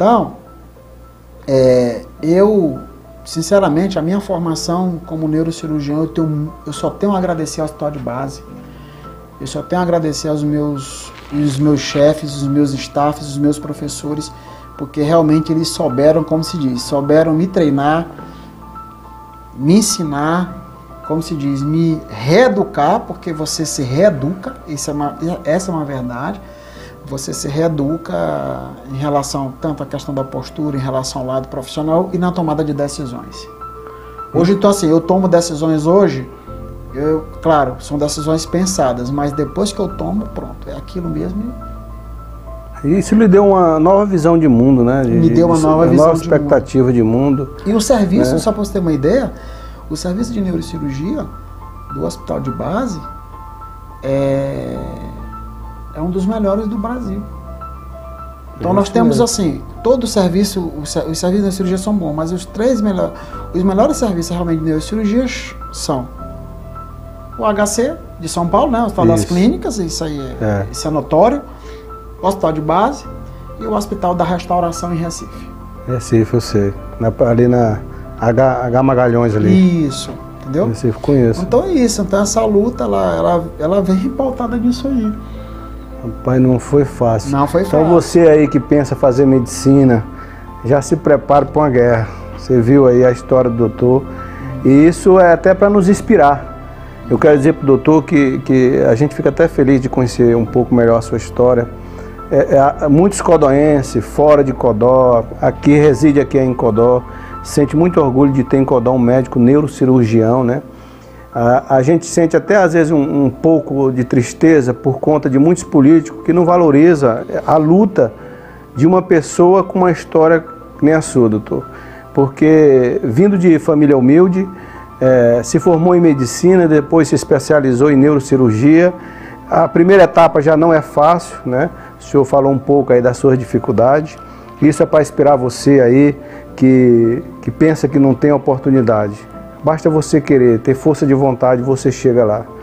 Então, sinceramente, a minha formação como neurocirurgião, eu só tenho a agradecer ao Hospital de Base. Eu só tenho a agradecer aos meus chefes, os meus staffs, os meus professores, porque realmente eles souberam, como se diz, souberam me treinar, me ensinar, como se diz, me reeducar, porque você se reeduca, essa é uma verdade. Você se reeduca em relação tanto à questão da postura, em relação ao lado profissional e na tomada de decisões. Hoje, então assim, eu tomo decisões hoje, claro, são decisões pensadas, mas depois que eu tomo, pronto, é aquilo mesmo. E isso lhe deu uma nova visão de mundo, né? Me deu uma nova visão, nova expectativa de mundo. E o serviço, só para você ter uma ideia, o serviço de neurocirurgia do Hospital de Base é um dos melhores do Brasil. Então nós temos assim, todo o serviço, os serviços de neurocirurgia são bons, mas os melhores serviços realmente de neurocirurgia são o HC de São Paulo, né, o Hospital das Clínicas, isso aí isso é notório, o Hospital de Base e o Hospital da Restauração em Recife. Recife, eu sei. Ali na H Magalhães ali. Isso, entendeu? Recife, conheço. Então é isso, então essa luta, ela vem pautada nisso aí. Rapaz, não foi fácil. Não foi fácil. Então você aí que pensa fazer medicina, já se prepara para uma guerra. Você viu aí a história do doutor. E isso é até para nos inspirar. Eu quero dizer para o doutor que a gente fica até feliz de conhecer um pouco melhor a sua história. Muitos codóenses, fora de Codó, reside aqui em Codó, sente muito orgulho de ter em Codó um médico neurocirurgião, né? A gente sente até às vezes um pouco de tristeza por conta de muitos políticos que não valorizam a luta de uma pessoa com uma história que nem a sua, doutor. Porque vindo de família humilde, se formou em medicina, depois se especializou em neurocirurgia. A primeira etapa já não é fácil, né? O senhor falou um pouco aí das suas dificuldades. Isso é para inspirar você aí que pensa que não tem oportunidade. Basta você querer, ter força de vontade, você chega lá.